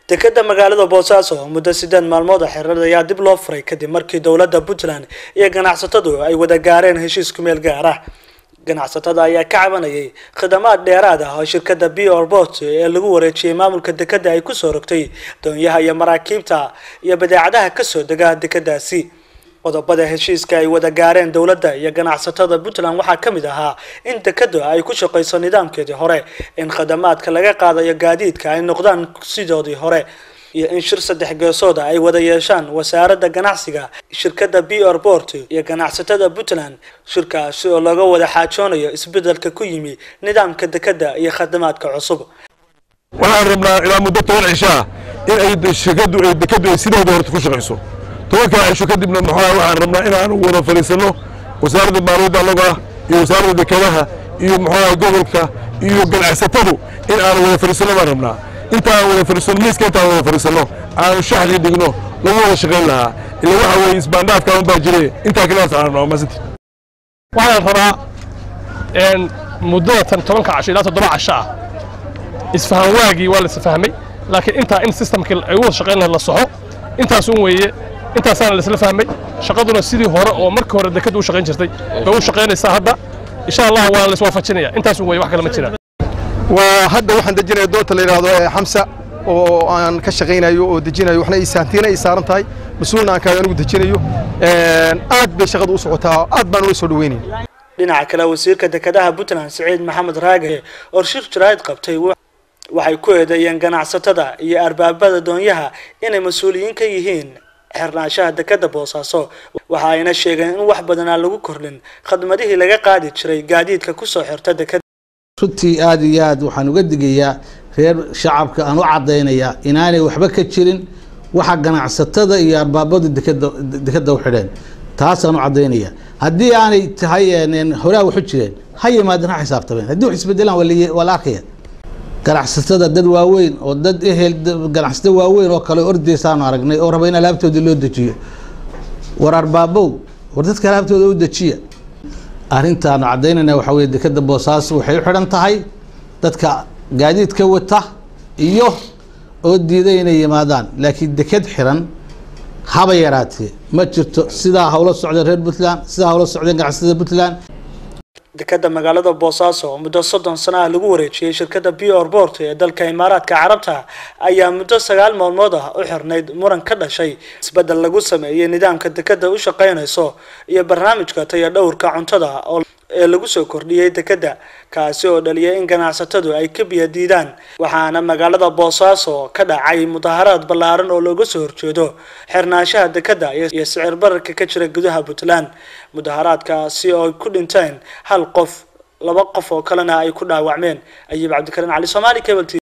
dekada magaalada Boosaaso muddo 8 maalmood xiriir ayaa dib loo furay kadib markii dawladda Puntland iyo ganacsatadu ay wada gaareen heshiis ku meel gaar ah. Ganacsatada ayaa ka cabanayay khidmad dheeraad ah oo shirkadda Port ee lagu wareejiyay maamulka dekada ay ku soo rogtay doonyaha iyo maraakiibta iyo badeecadaha ka soo dega dekadaasi. qodobada heshiiska ay wada gaareen dawladda iyo ganacsatada Puntland waxaa kamid ahaa in dekadu ay ku shaqeyso nidaamkeedii hore, in khidmaadka laga qaadayo gaadiidka ay noqdaan sidoodii hore, iyo in shir saddex geesood ay wada yeeshaan wasaaradda ganacsiga, shirkadda Port iyo ganacsatada Puntland. shirkaasi oo laga wada xaajoonayo isbedelka ku yimi nidaamka dekada iyo khidmaadka cusub. waxaan rabnaa ilaa muddo 10 cisho in ay shirkadu ay dekadu sideedii hore ku shaqeyso. tobanka cisho kadibna waxaan rabnaa in aan wada fariisano wasaaradda maaliyadda anaga iyo wasaaradda dekadaha iyo gobolka iyo ganacsatadu in aan wada fariisano baan rabnaa. intaan wada fariisano miiska intaan wada fariisano aan shaxri dhigno lagu wada shaqeyn lahaa ilaa waxa weeye isbaandhaafka aan baa jiray intaa kala saarno maasanti. waxaan rabaa in muddo 10 cisho ilaa 7 cisho ah isfahan waagi waa la isfahmay, laakiin inta in systemka ay wada shaqeyn la soxo intaas uun weeye. intaasaan la isla fahmay shaqaduna sidii hore oo markii hore dekadu u shaqeyn jirtay bay u shaqeynaysaa hadda insha Allah waa la isoo fajinaya intaas way wax kale ma jiraan. waa hadda waxaan dejinayaa doonta la yiraahdo Xamsa oo aan ka shaqeynayo oo dejinayo waxna ay saantiina ay saaran tahay mas'uulna aan ka anigu dejinayo aad bay shaqadu u socotaa aad baan u soo dhaweynay. dhinaca kale wasiirka dekadaha Puntland Saciid Maxamed Raage oo shir jiraad qabtay waxay ku eedeeyeen ganacsatada iyo arbaabada doonyaha inay mas'uuliyiin ka yihiin xirnaashaha dekada Boosaaso. waxa ayna sheegeen in wax badan aan lagu kordhin khidmadihii laga qaadi jiray gaadiidka ku soo xirta dekada. runtii aad iyo aad waxaan uga digayaa reer shacabka aan u cadeynaya inaanay waxba ka jirin waxa ganacsatada iyo arbaabada dekada u xidheen. taas aan u cadeynaya haddii aanay tahay horaa wax u jireen ha yimaadina xisaabtameen haddii wax isbedelaan wala arkaya ganacsatada dad waaweyn oo dad ehel ganacsatada waaweyn oo kale ordaysaan aragnay oo raba in alaabtooda loo dejiyo war arbaabow war dadka alaabtooda u dejiya. arrintaan cadeynayna waxa weeye dekada Boosaaso waxay u xidhan tahay dadka gaadiidka wata iyo oo diiday inay yimaadaan, laakiin dekad xiran haba yaraatee ma jirto. sidaa hawlo socda reer Puntland, sidaa hawlo socda ganacsatada Puntland. dekada magaalada Boosaaso muddo 30 sano ah lagu wareejiyay shirkadda Port ee dalka Imaaraadka Carabta ayaa muddo 9 maalmood ah u xirnayd muran ka dhashay isbedel lagu sameeyay nidaamka dekada u shaqeynayso iyo barnaamijka taya dhowrka cuntada ee lagu soo kordhiyay dekada, kaasi oo dhaliyay in ganacsatadu ay ka biyadiidaan. waxaana magaalada Boosaaso ka dhacay mudaharaad ballaaran oo looga soo horjeedo xirnaanshaha dekada iyo sicir bararka ka jira gudaha Puntland. mudaharaadkaasi oo ku dhinteen hal qof, 2 qof oo kalena ay ku dhaawacmeen. Ayib Cabdikariin Ali Soomaali Cable TV.